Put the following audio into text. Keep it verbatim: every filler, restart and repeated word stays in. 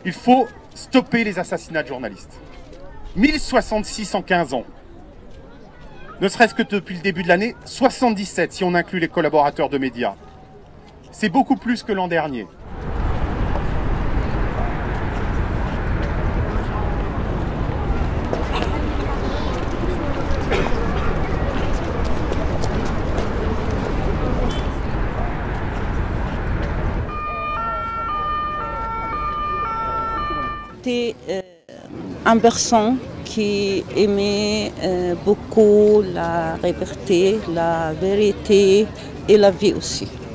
Il faut stopper les assassinats de journalistes. mille soixante-six en quinze ans. Ne serait-ce que depuis le début de l'année, soixante-dix-sept si on inclut les collaborateurs de médias. C'est beaucoup plus que l'an dernier. C'était euh, un personne qui aimait euh, beaucoup la liberté, la vérité et la vie aussi.